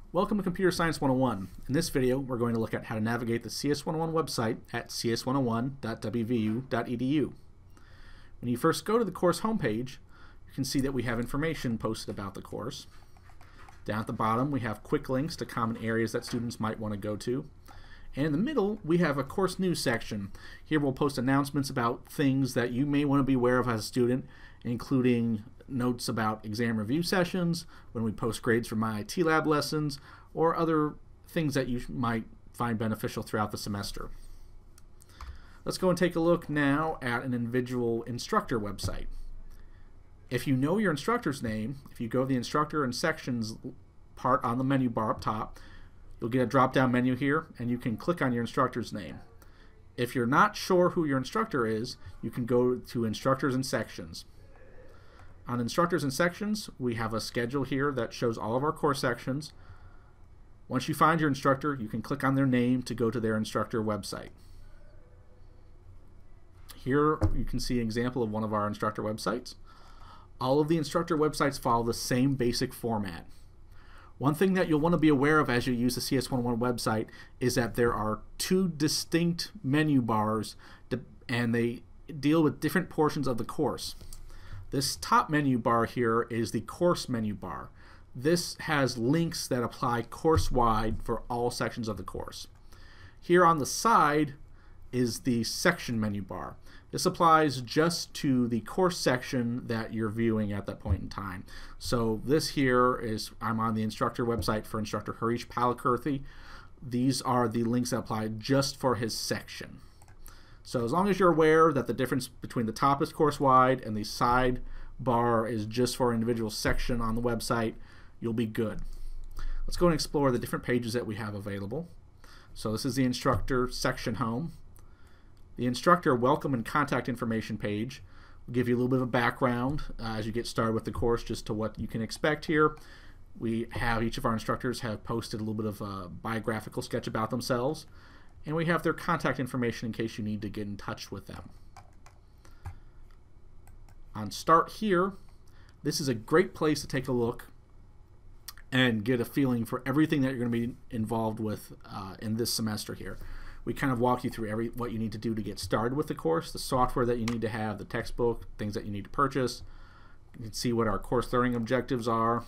Welcome to Computer Science 101. In this video, we're going to look at how to navigate the CS101 website at cs101.wvu.edu. When you first go to the course homepage, you can see that we have information posted about the course. Down at the bottom, we have quick links to common areas that students might want to go to. And in the middle, we have a course news section. Here we'll post announcements about things that you may want to be aware of as a student, including notes about exam review sessions, when we post grades for my IT lab lessons, or other things that you might find beneficial throughout the semester. Let's go and take a look now at an individual instructor website. If you know your instructor's name, if you go to the instructor and sections part on the menu bar up top, you'll get a drop-down menu here, and you can click on your instructor's name. If you're not sure who your instructor is, you can go to Instructors and Sections. On Instructors and Sections, we have a schedule here that shows all of our course sections. Once you find your instructor, you can click on their name to go to their instructor website. Here you can see an example of one of our instructor websites. All of the instructor websites follow the same basic format. One thing that you'll want to be aware of as you use the CS101 website is that there are two distinct menu bars and they deal with different portions of the course. This top menu bar here is the course menu bar. This has links that apply course-wide for all sections of the course. Here on the side is the section menu bar. This applies just to the course section that you're viewing at that point in time. So this here is, I'm on the instructor website for instructor Harish Palakurthy. These are the links that apply just for his section. So as long as you're aware that the difference between the top is course-wide and the side bar is just for an individual section on the website, you'll be good. Let's go and explore the different pages that we have available. So this is the instructor section home. The instructor welcome and contact information page will give you a little bit of a background as you get started with the course, just to what you can expect here. We have each of our instructors have posted a little bit of a biographical sketch about themselves, and we have their contact information in case you need to get in touch with them. On Start Here, this is a great place to take a look and get a feeling for everything that you're going to be involved with in this semester here. We kind of walk you through what you need to do to get started with the course, the software that you need to have, the textbook, things that you need to purchase. You can see what our course learning objectives are,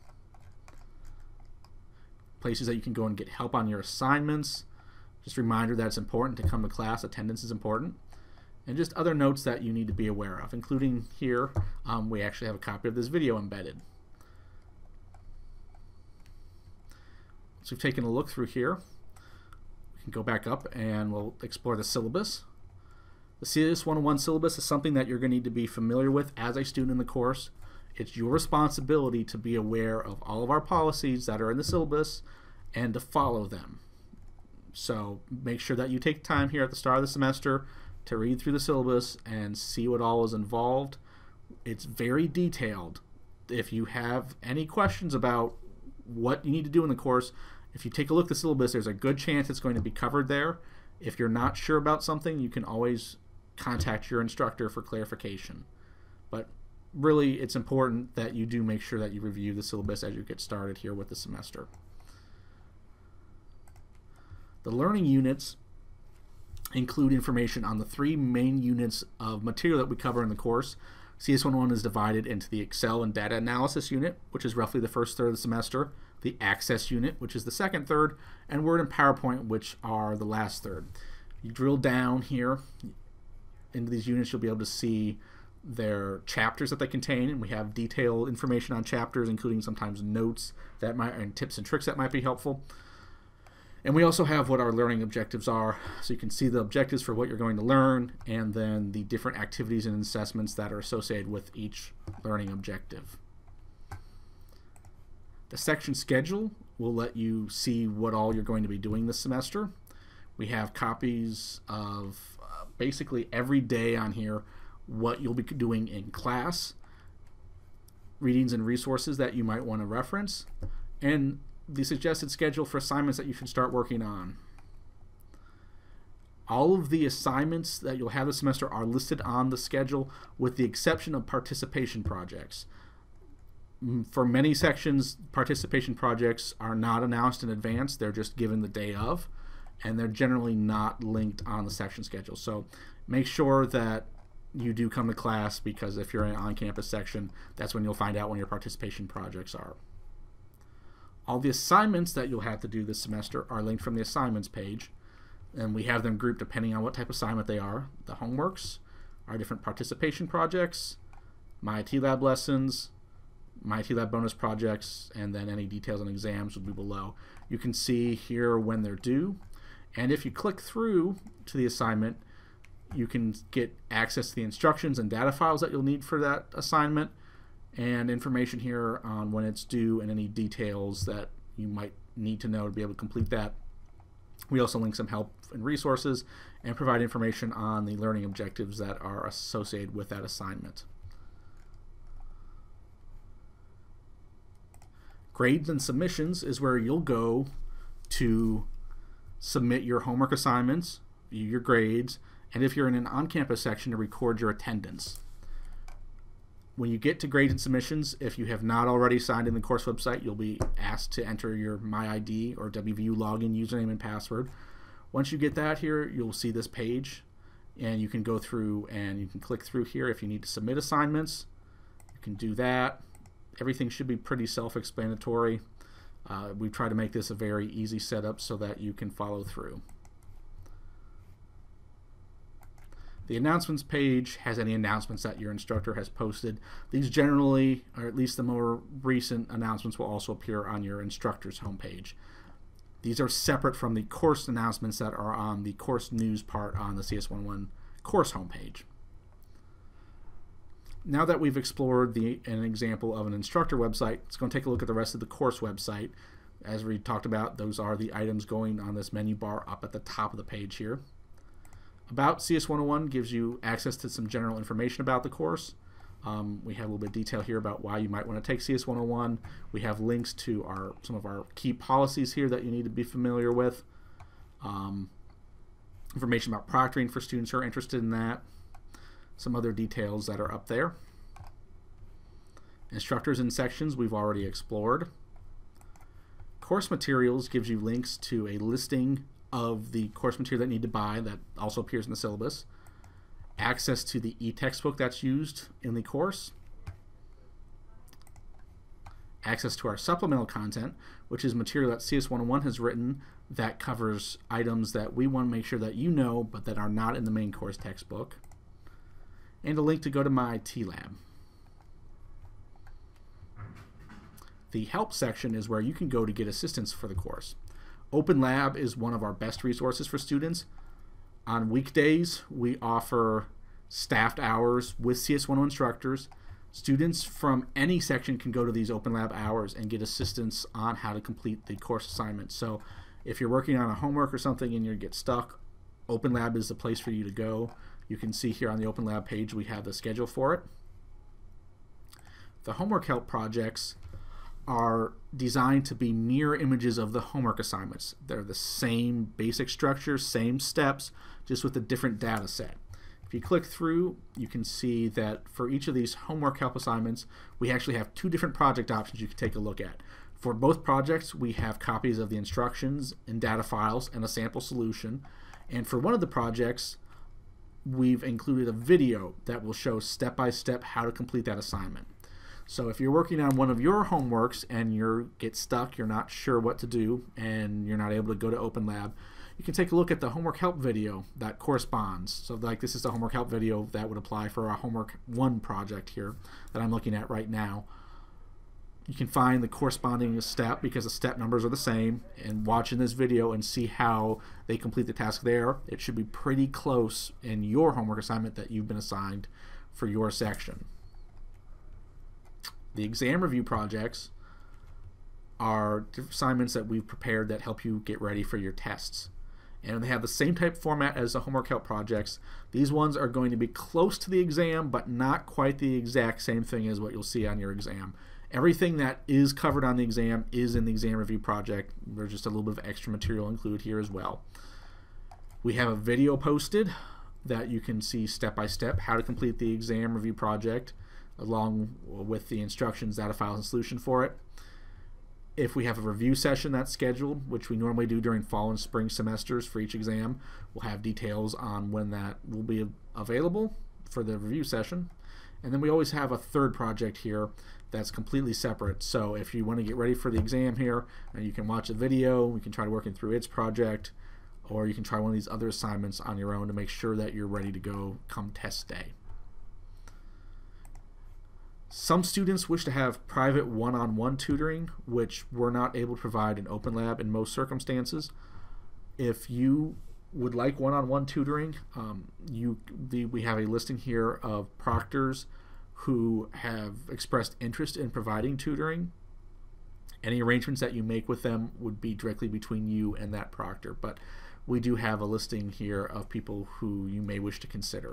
places that you can go and get help on your assignments. Just a reminder that it's important to come to class, attendance is important, and just other notes that you need to be aware of, including here, we actually have a copy of this video embedded. So we've taken a look through here. We can go back up and we'll explore the syllabus. The CS101 syllabus is something that you're going to need to be familiar with as a student in the course. It's your responsibility to be aware of all of our policies that are in the syllabus and to follow them. So make sure that you take time here at the start of the semester to read through the syllabus and see what all is involved. It's very detailed. If you have any questions about what you need to do in the course, if you take a look at the syllabus, there's a good chance it's going to be covered there. If you're not sure about something, you can always contact your instructor for clarification. But really, it's important that you do make sure that you review the syllabus as you get started here with the semester. The learning units include information on the three main units of material that we cover in the course. CS101 is divided into the Excel and Data Analysis unit, which is roughly the first third of the semester, the Access unit, which is the second third, and Word and PowerPoint, which are the last third. You drill down here into these units, you'll be able to see their chapters that they contain, and we have detailed information on chapters, including sometimes notes that and tips and tricks that might be helpful. And we also have what our learning objectives are, so you can see the objectives for what you're going to learn and then the different activities and assessments that are associated with each learning objective. The section schedule will let you see what all you're going to be doing this semester. We have copies of basically every day on here, what you'll be doing in class, readings and resources that you might want to reference, and the suggested schedule for assignments that you should start working on. All of the assignments that you'll have this semester are listed on the schedule with the exception of participation projects. For many sections, participation projects are not announced in advance. They're just given the day of, and they're generally not linked on the section schedule. So make sure that you do come to class, because if you're in an on-campus section, that's when you'll find out when your participation projects are. All the assignments that you'll have to do this semester are linked from the assignments page, and we have them grouped depending on what type of assignment they are. The homeworks, our different participation projects, My IT Lab lessons, My IT Lab bonus projects, and then any details on exams will be below. You can see here when they're due, and if you click through to the assignment, you can get access to the instructions and data files that you'll need for that assignment, and information here on when it's due and any details that you might need to know to be able to complete that. We also link some help and resources and provide information on the learning objectives that are associated with that assignment. Grades and submissions is where you'll go to submit your homework assignments, view your grades, and if you're in an on-campus section, to record your attendance. When you get to grades and submissions, if you have not already signed in the course website, you'll be asked to enter your MyID or WVU login username and password. Once you get that here, you'll see this page, and you can go through and you can click through here if you need to submit assignments. You can do that. Everything should be pretty self-explanatory. We've tried to make this a very easy setup so that you can follow through. The announcements page has any announcements that your instructor has posted. These generally, or at least the more recent announcements, will also appear on your instructor's homepage. These are separate from the course announcements that are on the course news part on the CS101 course homepage. Now that we've explored an example of an instructor website, let's go and take a look at the rest of the course website. As we talked about, those are the items going on this menu bar up at the top of the page here. About CS101 gives you access to some general information about the course. We have a little bit of detail here about why you might want to take CS101. We have links to some of our key policies here that you need to be familiar with. Information about proctoring for students who are interested in that. Some other details that are up there. Instructors and sections we've already explored. Course materials gives you links to a listing of the course material that you need to buy that also appears in the syllabus. Access to the e-textbook that's used in the course. Access to our supplemental content, which is material that CS101 has written that covers items that we want to make sure that you know but that are not in the main course textbook. And a link to go to My IT Lab. The help section is where you can go to get assistance for the course. OpenLab is one of our best resources for students. On weekdays, we offer staffed hours with CS101 instructors. Students from any section can go to these OpenLab hours and get assistance on how to complete the course assignment. So if you're working on a homework or something and you get stuck, OpenLab is the place for you to go. You can see here on the OpenLab page we have the schedule for it. The homework help projects are designed to be mirror images of the homework assignments. They're the same basic structure, same steps, just with a different data set. If you click through, you can see that for each of these homework help assignments, we actually have two different project options you can take a look at. For both projects, we have copies of the instructions and data files and a sample solution. And for one of the projects, we've included a video that will show step-by-step how to complete that assignment. So if you're working on one of your homeworks and you get stuck, you're not sure what to do, and you're not able to go to OpenLab, you can take a look at the homework help video that corresponds. So like this is the homework help video that would apply for our homework 1 project here that I'm looking at right now. You can find the corresponding step because the step numbers are the same, and watching this video and see how they complete the task there. It should be pretty close in your homework assignment that you've been assigned for your section. The exam review projects are assignments that we've prepared that help you get ready for your tests. And they have the same type format as the homework help projects. These ones are going to be close to the exam, but not quite the exact same thing as what you'll see on your exam. Everything that is covered on the exam is in the exam review project. There's just a little bit of extra material included here as well. We have a video posted that you can see step by step how to complete the exam review project. along with the instructions, data files, and solution for it. If we have a review session that's scheduled, which we normally do during fall and spring semesters for each exam, we'll have details on when that will be available for the review session. And then we always have a third project here that's completely separate. So if you want to get ready for the exam here, and you can watch a video, we can try working through its project, or you can try one of these other assignments on your own to make sure that you're ready to go come test day. Some students wish to have private one-on-one tutoring, which we're not able to provide in OpenLab in most circumstances. If you would like one-on-one tutoring, we have a listing here of proctors who have expressed interest in providing tutoring. Any arrangements that you make with them would be directly between you and that proctor, but we do have a listing here of people who you may wish to consider.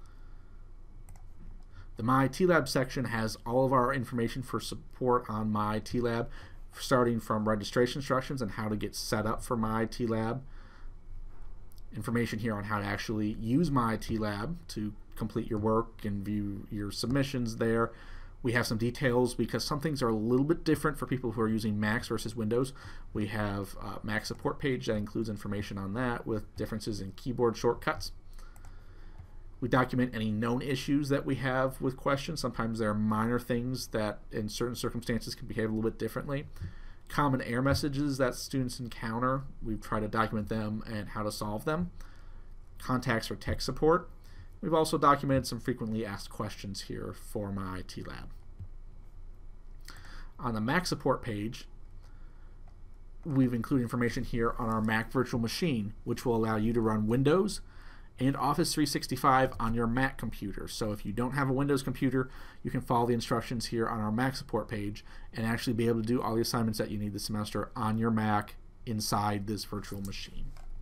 The MyITLab section has all of our information for support on MyITLab, starting from registration instructions and how to get set up for MyITLab, information here on how to actually use MyITLab to complete your work and view your submissions there. We have some details because some things are a little bit different for people who are using Macs versus Windows. We have a Mac support page that includes information on that with differences in keyboard shortcuts. We document any known issues that we have with questions. Sometimes there are minor things that in certain circumstances can behave a little bit differently. Common error messages that students encounter, we've tried to document them and how to solve them. Contacts for tech support. We've also documented some frequently asked questions here for MyITLab. On the Mac support page, we've included information here on our Mac virtual machine, which will allow you to run Windows and Office 365 on your Mac computer. So if you don't have a Windows computer, you can follow the instructions here on our Mac support page and actually be able to do all the assignments that you need this semester on your Mac inside this virtual machine.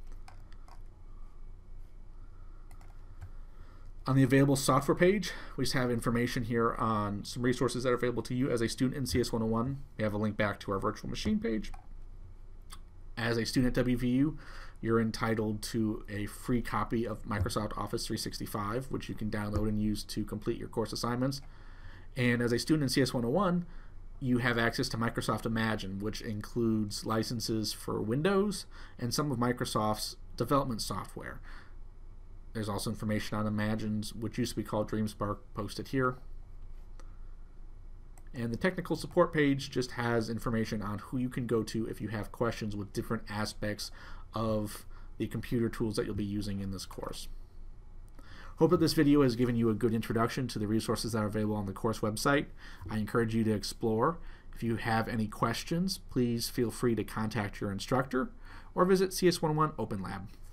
On the available software page, we just have information here on some resources that are available to you as a student in CS101. We have a link back to our virtual machine page. As a student at WVU, you're entitled to a free copy of Microsoft Office 365, which you can download and use to complete your course assignments. And as a student in CS101, you have access to Microsoft Imagine, which includes licenses for Windows and some of Microsoft's development software. There's also information on Imagine's, which used to be called DreamSpark, posted here. And the technical support page just has information on who you can go to if you have questions with different aspects of the computer tools that you'll be using in this course. Hope that this video has given you a good introduction to the resources that are available on the course website. I encourage you to explore. If you have any questions, please feel free to contact your instructor or visit CS101 OpenLab.